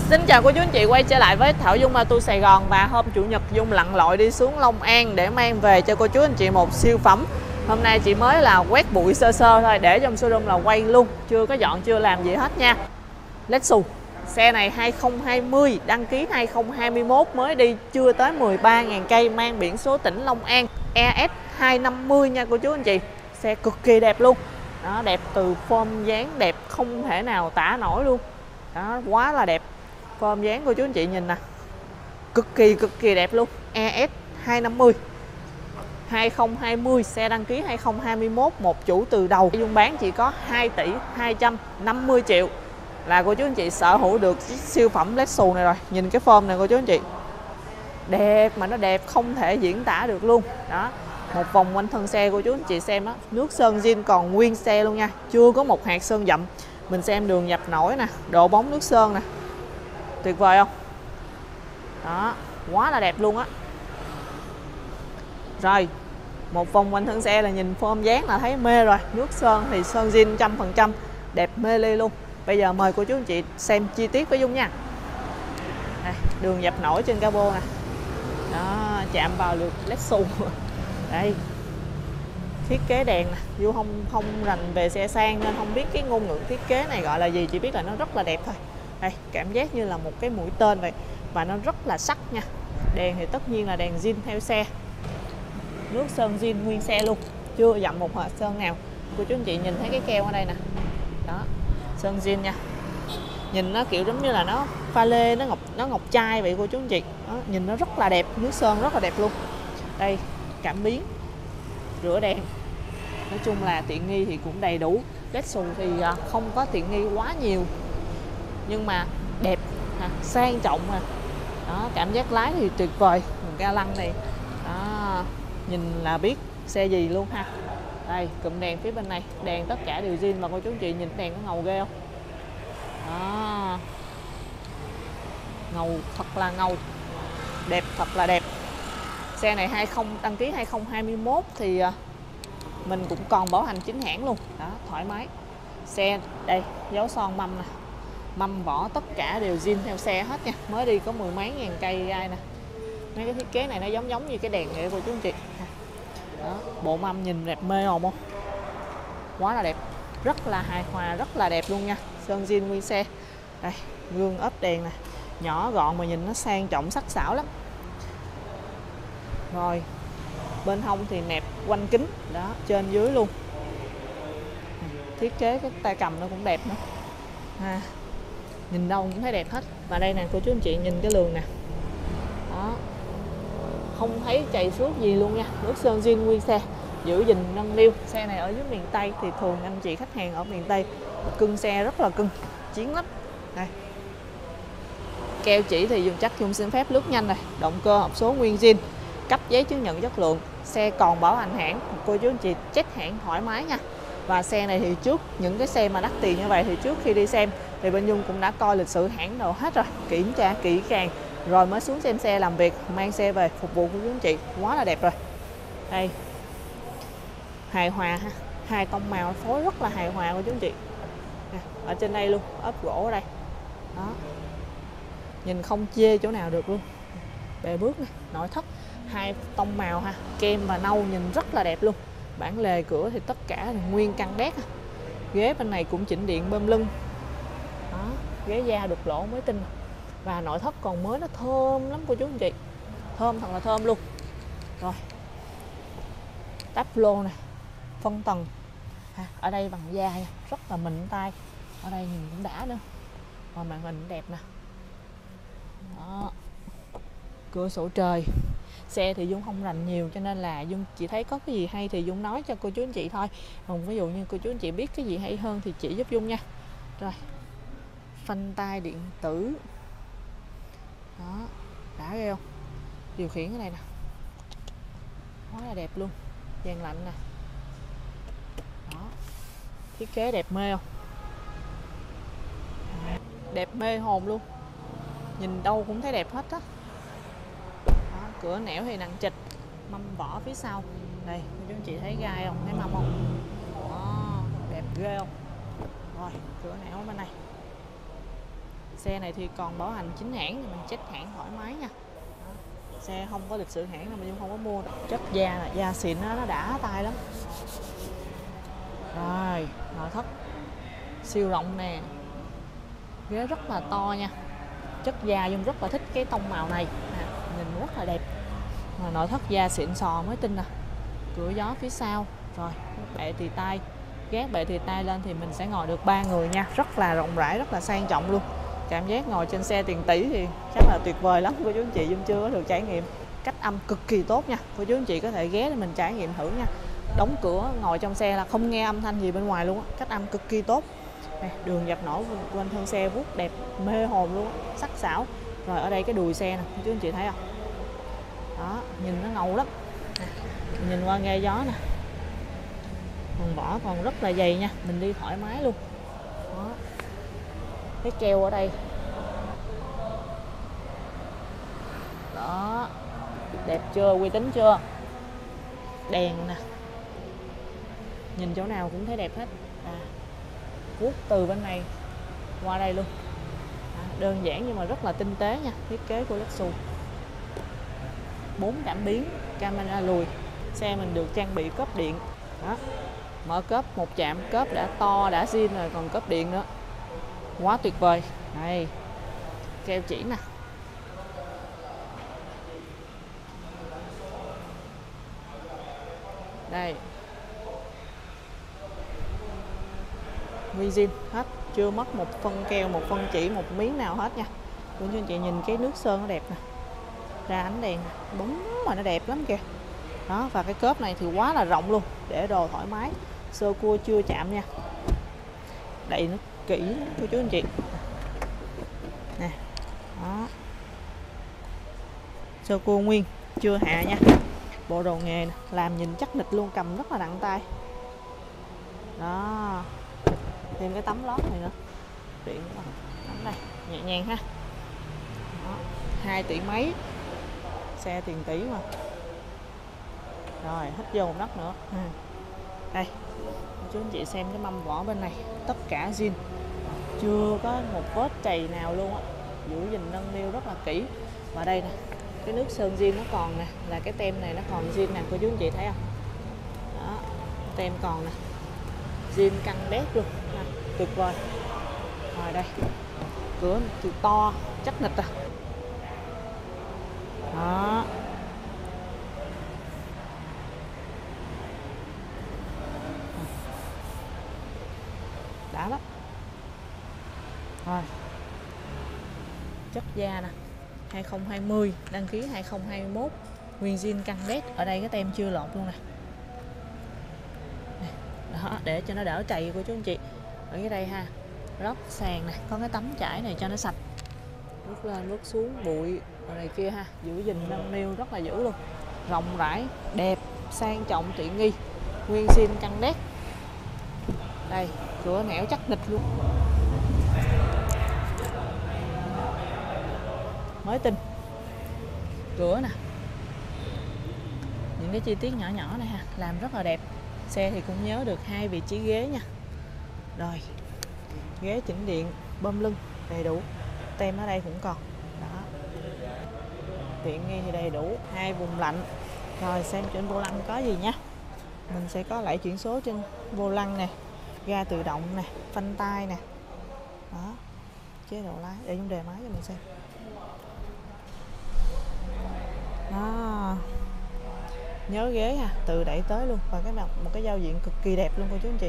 Xin chào cô chú anh chị, quay trở lại với Thảo Dung Auto Sài Gòn. Và hôm Chủ nhật Dung lặn lội đi xuống Long An để mang về cho cô chú anh chị một siêu phẩm. Hôm nay chị mới là quét bụi sơ sơ thôi, để trong showroom là quay luôn, chưa có dọn, chưa làm gì hết nha. Lexus, xe này 2020, đăng ký 2021, mới đi chưa tới 13.000 cây, mang biển số tỉnh Long An, ES250 nha cô chú anh chị. Xe cực kỳ đẹp luôn. Đó, đẹp từ form dáng đẹp không thể nào tả nổi luôn. Đó, quá là đẹp. Form dáng cô chú anh chị nhìn nè, cực kỳ đẹp luôn. ES250 2020, xe đăng ký 2021, một chủ từ đầu. Dung bán chỉ có 2 tỷ 250 triệu là cô chú anh chị sở hữu được siêu phẩm Lexus này rồi. Nhìn cái form này cô chú anh chị, đẹp mà nó đẹp không thể diễn tả được luôn. Đó, một vòng quanh thân xe cô chú anh chị xem đó, nước sơn zin còn nguyên xe luôn nha, chưa có một hạt sơn dặm. Mình xem đường dập nổi nè, độ bóng nước sơn nè, tuyệt vời không? Đó, quá là đẹp luôn á. Rồi, một vòng quanh thân xe là nhìn form dáng là thấy mê rồi. Nước sơn thì sơn zin 100%, đẹp mê ly luôn. Bây giờ mời cô chú anh chị xem chi tiết với Dung nha. Đây, đường dập nổi trên cabo nè. Đó, chạm vào được Lexus. Đây, thiết kế đèn nè. Dung không rành về xe sang nên không biết cái ngôn ngữ thiết kế này gọi là gì, chỉ biết là nó rất là đẹp thôi. Đây, cảm giác như là một cái mũi tên vậy, và nó rất là sắc nha. Đèn thì tất nhiên là đèn zin theo xe, nước sơn zin nguyên xe luôn, chưa dặm một hạt sơn nào. Cô chú anh chị nhìn thấy cái keo ở đây nè, đó, sơn zin nha. Nhìn nó kiểu giống như là nó pha lê, nó ngọc trai vậy cô chú anh chị. Đó, nhìn nó rất là đẹp, nước sơn rất là đẹp luôn. Đây, cảm biến, rửa đèn, nói chung là tiện nghi thì cũng đầy đủ. Lexus thì không có tiện nghi quá nhiều, nhưng mà đẹp, sang trọng mà. Đó, cảm giác lái thì tuyệt vời. Ga lăng này đó, nhìn là biết xe gì luôn ha. Đây, cụm đèn phía bên này, đèn tất cả đều zin, mà cô chú anh chị nhìn đèn nó ngầu ghê không? Đó, ngầu thật là ngầu, đẹp thật là đẹp. Xe này đăng ký 2021 thì mình cũng còn bảo hành chính hãng luôn. Đó, thoải mái. Xe đây, dấu son mâm nè, mâm vỏ tất cả đều zin theo xe hết nha, mới đi có 10 mấy ngàn cây ai nè. Mấy cái thiết kế này nó giống như cái đèn vậy cô chú anh chị. Đó, bộ mâm nhìn đẹp mê hồn không? Quá là đẹp, rất là hài hòa, rất là đẹp luôn nha. Sơn zin nguyên xe. Đây, gương ốp đèn nè, nhỏ gọn mà nhìn nó sang trọng sắc sảo lắm. Rồi, bên hông thì nẹp quanh kính, đó, trên dưới luôn. Thiết kế cái tay cầm nó cũng đẹp nữa. Nhìn đâu cũng thấy đẹp hết. Và đây nè cô chú anh chị nhìn cái lường nè, đó, không thấy chày xước gì luôn nha, nước sơn zin nguyên xe, giữ gìn nâng niu. Xe này ở dưới miền Tây thì thường anh chị khách hàng ở miền Tây cưng xe rất là cưng, chiến lắm. Đây, keo chỉ thì dùng chắc Dung xin phép lướt nhanh này. Động cơ hộp số nguyên zin, cấp giấy chứng nhận chất lượng, xe còn bảo hành hãng, cô chú anh chị check hãng thoải mái nha. Và xe này thì trước những cái xe mà đắt tiền như vậy thì trước khi đi xem thì bên Dung cũng đã coi lịch sử hãng đồ hết rồi, kiểm tra kỹ càng rồi mới xuống xem xe, làm việc, mang xe về phục vụ của chú anh chị. Quá là đẹp rồi. Đây, hài hòa ha, hai tông màu phối rất là hài hòa của chú anh chị. Ở trên đây luôn, ốp gỗ ở đây. Đó, nhìn không chê chỗ nào được luôn. Bề bước này, nội thất hai tông màu ha, kem và nâu, nhìn rất là đẹp luôn. Bản lề cửa thì tất cả là nguyên căn đét. Ghế bên này cũng chỉnh điện bơm lưng. Đó, ghế da đục lỗ mới tinh. Và nội thất còn mới, nó thơm lắm cô chú anh chị, thơm thật là thơm luôn. Rồi, táp lô nè, phân tầng ở đây bằng da nha, rất là mịn tay. Ở đây nhìn cũng đã nữa. Rồi màn hình đẹp nè. Đó, cửa sổ trời. Xe thì Dung không rành nhiều cho nên là Dung chỉ thấy có cái gì hay thì Dung nói cho cô chú anh chị thôi. Còn ví dụ như cô chú anh chị biết cái gì hay hơn thì chỉ giúp Dung nha. Rồi, phanh tay điện tử. Đó, đã ghê không? Điều khiển ở đây nè, quá là đẹp luôn. Dàn lạnh nè. Đó, thiết kế đẹp mê không? Đẹp mê hồn luôn, nhìn đâu cũng thấy đẹp hết á. Cửa nẻo thì nặng trịch, mâm vỏ phía sau. Đây, chú anh chị thấy gai không? Thấy mâm không? Đó, đẹp ghê không? Rồi, cửa nẻo bên này. Xe này thì còn bảo hành chính hãng, mình check hãng thoải mái nha. Xe không có lịch sử hãng nào mà Dung không có mua. Chất da là da xịn đó, nó đã tay lắm. Rồi, nội thất siêu rộng nè, ghế rất là to nha. Chất da Dung rất là thích cái tông màu này, nhìn rất là đẹp. Mà nội thất da xịn sò mới tin nè. Cửa gió phía sau, rồi bệ tì tay, gác bệ tì tay lên thì mình sẽ ngồi được 3 người nha, rất là rộng rãi, rất là sang trọng luôn. Cảm giác ngồi trên xe tiền tỷ thì chắc là tuyệt vời lắm cô chú anh chị. Dung chưa có được trải nghiệm. Cách âm cực kỳ tốt nha, cô chú anh chị có thể ghé để mình trải nghiệm thử nha. Đóng cửa ngồi trong xe là không nghe âm thanh gì bên ngoài luôn á, cách âm cực kỳ tốt. Đây, đường dập nổi quanh thân xe vuốt đẹp mê hồn luôn, sắc sảo. Rồi ở đây cái đùi xe nè, cô chú anh chị thấy không? Đó, nhìn nó ngầu lắm. Nhìn qua nghe gió nè, còn vỏ còn rất là dày nha, mình đi thoải mái luôn. Đó, cái keo ở đây đó, đẹp chưa, uy tín chưa. Đèn nè, nhìn chỗ nào cũng thấy đẹp hết. Vuốt từ bên này qua đây luôn. Đơn giản nhưng mà rất là tinh tế nha, thiết kế của Lexus. 4 cảm biến, camera lùi. Xe mình được trang bị cốp điện. Đó, mở cốp một chạm, cốp đã to đã zin rồi còn cốp điện nữa, quá tuyệt vời. Đây, keo chỉ nè. Đây, vi zin hết, chưa mất một phân keo, một phân chỉ, một miếng nào hết nha. Cô chú anh chị nhìn cái nước sơn nó đẹp nè, ra ánh đèn bóng mà nó đẹp lắm kìa. Đó, và cái cốp này thì quá là rộng luôn, để đồ thoải mái. Sơ cua chưa chạm nha, đậy nó kỹ lắm cô chú anh chị nè. Đó, sơ cua nguyên chưa hạ nha. Bộ đồ nghề nè, làm nhìn chắc nịch luôn, cầm rất là nặng tay. Đó, thêm cái tấm lót này nữa, điện tấm này nhẹ nhàng ha. Đó, 2 tỷ mấy, xe tiền tỷ mà. Rồi hít vô một nấc nữa. Đây, chú anh chị xem cái mâm vỏ bên này, tất cả zin, chưa có một vết chày nào luôn á, giữ gìn nâng niu rất là kỹ. Và đây nè, cái nước sơn zin nó còn nè, là cái tem này nó còn zin nè, cô chú anh chị thấy không? Đó, tem còn nè, zin căng đét luôn, tuyệt vời. Rồi đây, cửa thì to, chắc nịch à. Đó, đã lắm. Rồi, chất da nè, 2020, đăng ký 2021, nguyên zin căng đét. Ở đây cái tem chưa lột luôn nè. Đó, để cho nó đỡ chày của chú anh chị. Ở cái đây ha, lót sàn nè, có cái tấm trải này cho nó sạch, bước lên bước xuống bụi ở này kia ha, giữ gìn nâng niu rất là dữ luôn. Rộng rãi, đẹp, sang trọng, tiện nghi, nguyên zin căng đét. Đây, cửa nẻo chắc nịch luôn, mới tinh. Cửa nè, những cái chi tiết nhỏ nhỏ này ha, làm rất là đẹp. Xe thì cũng nhớ được 2 vị trí ghế nha. Rồi, ghế chỉnh điện, bơm lưng đầy đủ, tem ở đây cũng còn. Đó, tiện nghi thì đầy đủ, 2 vùng lạnh. Rồi xem trên vô lăng có gì nha. Mình sẽ có lẫy chuyển số trên vô lăng nè, ga tự động nè, phanh tay nè. Đó, chế độ lái, để Dung đề máy cho mình xem. Đó, nhớ ghế ha, tự đẩy tới luôn. Và cái mặt một cái giao diện cực kỳ đẹp luôn cô chú anh chị.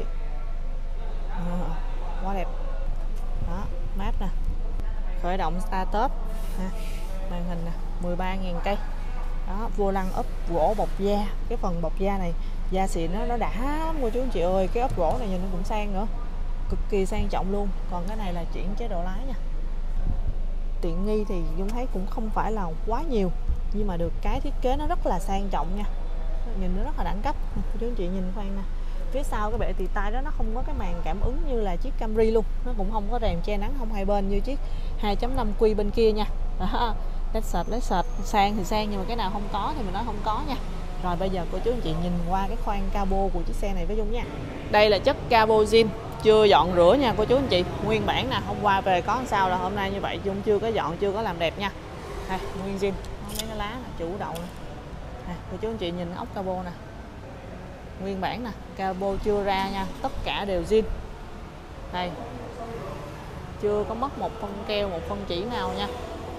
Quá đẹp. Đó, map nè, khởi động start top ha. Màn hình nè, 13.000 cây. Đó, vô lăng ốp gỗ bọc da. Cái phần bọc da này da xịn nó đã lắm cô chú anh chị ơi. Cái ốp gỗ này nhìn nó cũng sang nữa, cực kỳ sang trọng luôn. Còn cái này là chuyển chế độ lái nha. Tiện nghi thì Dung thấy cũng không phải là quá nhiều, nhưng mà được cái thiết kế nó rất là sang trọng nha, nhìn nó rất là đẳng cấp. Cô chú anh chị nhìn khoan nè, phía sau cái bệ tì tay đó nó không có cái màn cảm ứng như là chiếc Camry luôn, nó cũng không có rèm che nắng không hai bên như chiếc 2.5Q bên kia nha. Đó, led sệt sang thì sang, nhưng mà cái nào không có thì mình nói không có nha. Rồi bây giờ cô chú anh chị nhìn qua cái khoang cabo của chiếc xe này với Dung nha. Đây là chất cabo zin, chưa dọn rửa nha cô chú anh chị. Nguyên bản nè, hôm qua về có sao là hôm nay như vậy, Dung chưa có dọn, chưa có làm đẹp nha. Đây, nguyên zin, mấy cái lá nè, chủ đậu nè. Đây, cô chú anh chị nhìn ốc cabo nè. Nguyên bản nè, cabo chưa ra nha, tất cả đều zin. Đây, chưa có mất một phân keo, một phân chỉ nào nha.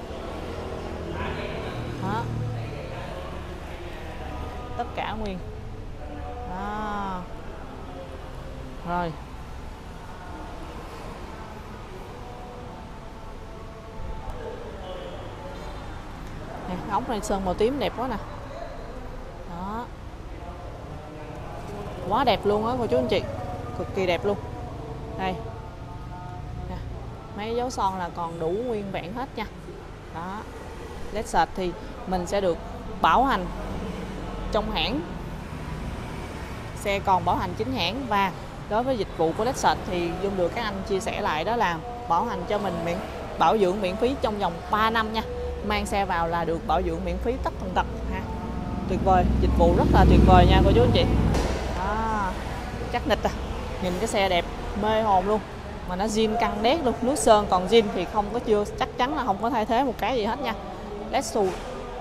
Đó, tất cả nguyên. Đó. Rồi nè, ốc này sơn màu tím đẹp quá nè. Đó, quá đẹp luôn á cô chú anh chị, cực kỳ đẹp luôn. Đây nè, mấy dấu son là còn đủ nguyên vẹn hết nha. Đó, Lexus thì mình sẽ được bảo hành trong hãng, xe còn bảo hành chính hãng. Và đối với dịch vụ của Lexus thì Dung được các anh chia sẻ lại, đó là bảo hành cho mình bảo dưỡng miễn phí trong vòng 3 năm nha. Mang xe vào là được bảo dưỡng miễn phí tất tần tật ha. Tuyệt vời, dịch vụ rất là tuyệt vời nha cô chú anh chị. Đó, chắc nịch à, nhìn cái xe đẹp mê hồn luôn, mà nó zin căng đét luôn. Nước sơn còn zin thì không có, chưa chắc chắn là không có thay thế một cái gì hết nha. Lexus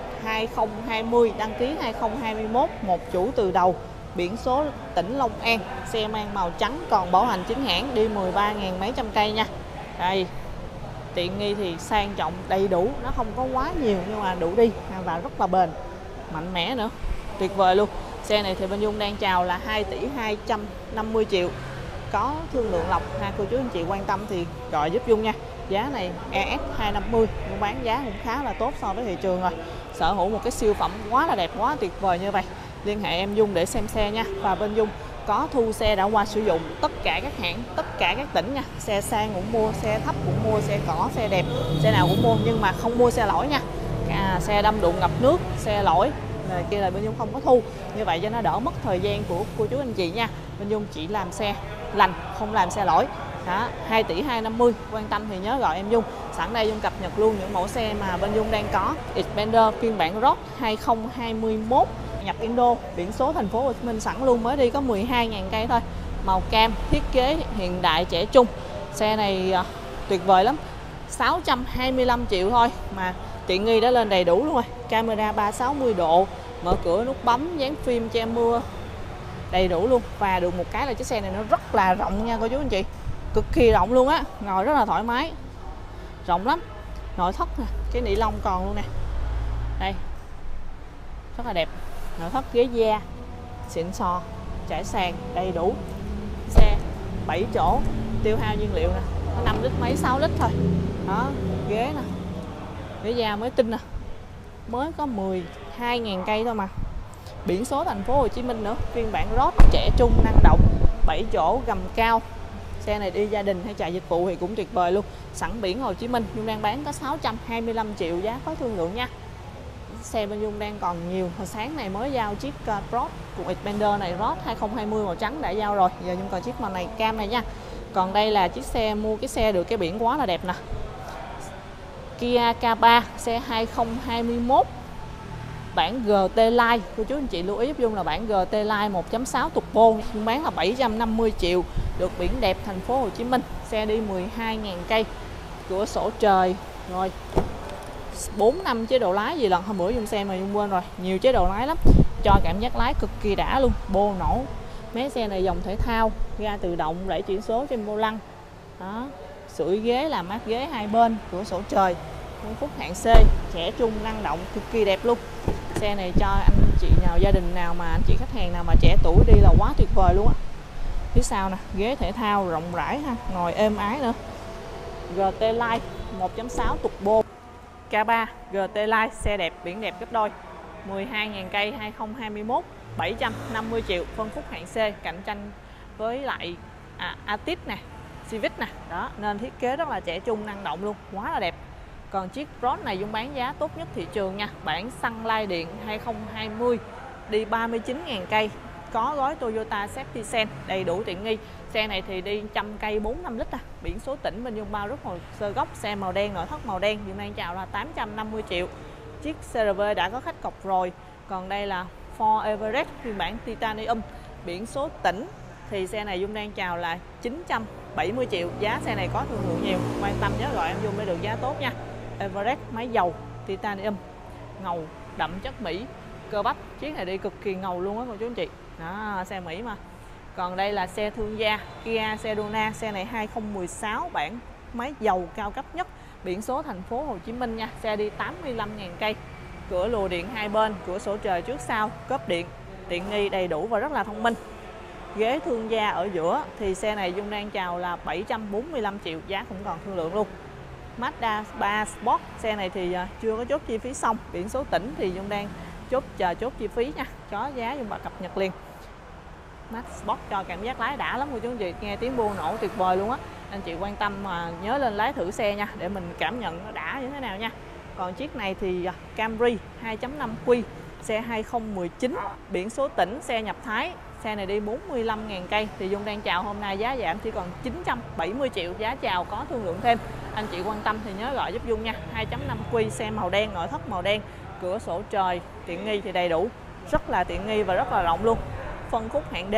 2020, đăng ký 2021, một chủ từ đầu, biển số tỉnh Long An, xe mang màu trắng, còn bảo hành chính hãng, đi 13.000 mấy trăm cây nha. Đây, tiện nghi thì sang trọng đầy đủ, nó không có quá nhiều nhưng mà đủ đi và rất là bền, mạnh mẽ nữa, tuyệt vời luôn. Xe này thì bên Dung đang chào là 2 tỷ 250 triệu, có thương lượng lọc ha. Cô chú anh chị quan tâm thì gọi giúp Dung nha. Giá này ES 250, Dung bán giá cũng khá là tốt so với thị trường rồi. Sở hữu một cái siêu phẩm quá là đẹp, quá tuyệt vời như vậy, liên hệ em Dung để xem xe nha. Và bên Dung có thu xe đã qua sử dụng tất cả các hãng, tất cả các tỉnh nha. Xe sang cũng mua, xe thấp cũng mua, xe cỏ, xe đẹp, xe nào cũng mua, nhưng mà không mua xe lỗi nha. Xe đâm đụng ngập nước, xe lỗi này kia là bên Dung không có thu. Như vậy cho nó đỡ mất thời gian của cô chú anh chị nha. Bên Dung chỉ làm xe lành, không làm xe lỗi. Đó, 2 tỷ 250, quan tâm thì nhớ gọi em Dung. Sẵn đây Dung cập nhật luôn những mẫu xe mà bên Dung đang có. Xpander phiên bản Road 2021, nhập Indo, biển số thành phố Hồ Chí Minh sẵn luôn, mới đi có 12.000 cây thôi. Màu cam, thiết kế hiện đại trẻ trung. Xe này tuyệt vời lắm. 625 triệu thôi mà tiện nghi đã lên đầy đủ luôn rồi. Camera 360 độ, mở cửa nút bấm, dán phim che mưa, đầy đủ luôn. Và được một cái là chiếc xe này nó rất là rộng nha cô chú anh chị, cực kỳ rộng luôn á, ngồi rất là thoải mái, rộng lắm. Nội thất nè, cái nỉ lông còn luôn nè, đây rất là đẹp. Nội thất ghế da xịn sò, trải sàn đầy đủ. Xe 7 chỗ, tiêu hao nhiên liệu nè, có 5 lít mấy, 6 lít thôi. Đó, ghế nè, ghế da mới tinh nè, mới có 12.000 cây thôi mà. Biển số thành phố Hồ Chí Minh nữa, phiên bản Road trẻ trung năng động, 7 chỗ, gầm cao. Xe này đi gia đình hay chạy dịch vụ thì cũng tuyệt vời luôn. Sẵn biển Hồ Chí Minh, Dung đang bán có 625 triệu, giá có thương lượng nha. Xe bên Dung đang còn nhiều. Hồi sáng này mới giao chiếc Road của Xpander này, Road 2020 màu trắng đã giao rồi. Giờ Dung còn chiếc màu này cam này nha. Còn đây là chiếc xe, mua cái xe được cái biển quá là đẹp nè. Kia K3, xe 2021, bản GT Line. Cô chú anh chị lưu ý giúp Dung là bản GT Line 1.6 turbo, Dung bán là 750 triệu, được biển đẹp thành phố Hồ Chí Minh. Xe đi 12.000 cây, cửa sổ trời, rồi 4 năm chế độ lái gì lần hôm bữa Dung xem mà Dung quên rồi, nhiều chế độ lái lắm, cho cảm giác lái cực kỳ đã luôn, bô nổ. Mấy xe này dòng thể thao, ga tự động, đẩy chuyển số trên vô lăng. Đó, sưởi ghế, làm mát ghế hai bên, cửa sổ trời, phân khúc hạng C, trẻ trung năng động, cực kỳ đẹp luôn. Xe này cho anh chị nào, gia đình nào mà anh chị khách hàng nào mà trẻ tuổi đi là quá tuyệt vời luôn á. Phía sau nè, ghế thể thao rộng rãi ha, ngồi êm ái nữa. GT Line 1.6 turbo, K3 GT Line, xe đẹp, biển đẹp gấp đôi, 12.000 cây 2021, 750 triệu, phân khúc hạng C, cạnh tranh với lại Altis nè, Civic nè. Đó, nên thiết kế rất là trẻ trung năng động luôn, quá là đẹp. Còn chiếc Road này Dung bán giá tốt nhất thị trường nha, bản xăng lai điện 2020, đi 39.000 cây, có gói Toyota Safety Sense, đầy đủ tiện nghi. Xe này thì đi 100 cây 4-5 lít à, biển số tỉnh bên Dung bao rất hồ sơ gốc, xe màu đen, nội thất màu đen, Dung đang chào là 850 triệu. Chiếc CR-V đã có khách cọc rồi. Còn đây là Ford Everest phiên bản Titanium biển số tỉnh. Thì xe này Dung đang chào là 970 triệu. Giá xe này có thương lượng nhiều, quan tâm nhớ gọi em Dung mới được giá tốt nha. Everest máy dầu Titanium, ngầu đậm chất Mỹ, cơ bắp, chiếc này đi cực kỳ ngầu luôn á cô chú anh chị. Đó, xe Mỹ mà. Còn đây là xe thương gia Kia Sedona, xe này 2016 bản máy dầu cao cấp nhất, biển số thành phố Hồ Chí Minh nha. Xe đi 85.000 cây, cửa lùa điện hai bên, cửa sổ trời trước sau, cốp điện, tiện nghi đầy đủ và rất là thông minh. Ghế thương gia ở giữa thì xe này Dung đang chào là 745 triệu, giá cũng còn thương lượng luôn. Mazda 3 Sport, xe này thì chưa có chốt chi phí xong, biển số tỉnh thì Dung đang chờ chốt chi phí nha, có giá Dung bà cập nhật liền. Mazda Sport cho cảm giác lái đã lắm cô chú anh chị, nghe tiếng bô nổ tuyệt vời luôn á. Anh chị quan tâm mà nhớ lên lái thử xe nha, để mình cảm nhận nó đã như thế nào nha. Còn chiếc này thì Camry 2.5Q, xe 2019, biển số tỉnh, xe nhập Thái. Xe này đi 45.000 cây thì Dung đang chào hôm nay giá giảm chỉ còn 970 triệu, giá chào có thương lượng thêm. Anh chị quan tâm thì nhớ gọi giúp Dung nha. 2.5Q, xe màu đen, nội thất màu đen, cửa sổ trời, tiện nghi thì đầy đủ, rất là tiện nghi và rất là rộng luôn. Phân khúc hạng D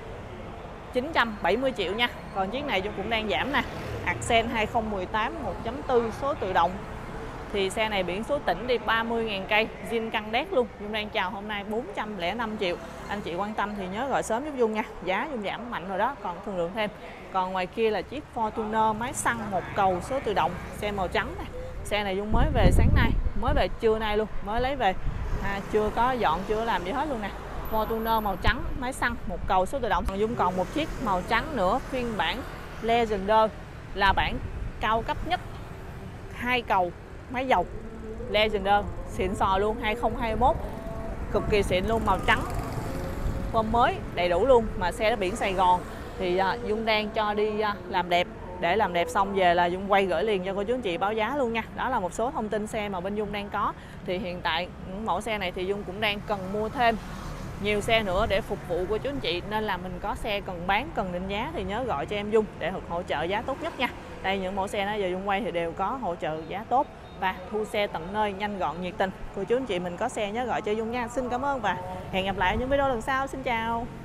970 triệu nha. Còn chiếc này Dung cũng đang giảm nè, Accent 2018 1.4 số tự động. Thì xe này biển số tỉnh đi 30.000 cây, zin căng đét luôn. Dung đang chào hôm nay 405 triệu. Anh chị quan tâm thì nhớ gọi sớm giúp Dung nha. Giá Dung giảm mạnh rồi đó, còn thương lượng thêm. Còn ngoài kia là chiếc Fortuner máy xăng một cầu số tự động, xe màu trắng này. Xe này Dung mới về sáng nay, mới về trưa nay luôn, mới lấy về. Chưa có dọn, chưa có làm gì hết luôn nè. Fortuner màu trắng, máy xăng một cầu số tự động. Còn Dung còn một chiếc màu trắng nữa, phiên bản Legender, là bản cao cấp nhất, 2 cầu máy dầu Legender, xịn sò luôn, 2021, cực kỳ xịn luôn, màu trắng, form mới đầy đủ luôn. Mà xe đó biển Sài Gòn thì Dung đang cho đi làm đẹp, để làm đẹp xong về là Dung quay gửi liền cho cô chú anh chị báo giá luôn nha. Đó là một số thông tin xe mà bên Dung đang có. Thì hiện tại những mẫu xe này thì Dung cũng đang cần mua thêm nhiều xe nữa để phục vụ cô chú anh chị, nên là mình có xe cần bán, cần định giá thì nhớ gọi cho em Dung để được hỗ trợ giá tốt nhất nha. Đây, những mẫu xe đó giờ Dung quay thì đều có hỗ trợ giá tốt và thu xe tận nơi, nhanh gọn, nhiệt tình. Cô chú anh chị mình có xe nhớ gọi cho Dung nha. Xin cảm ơn và hẹn gặp lại ở những video lần sau. Xin chào.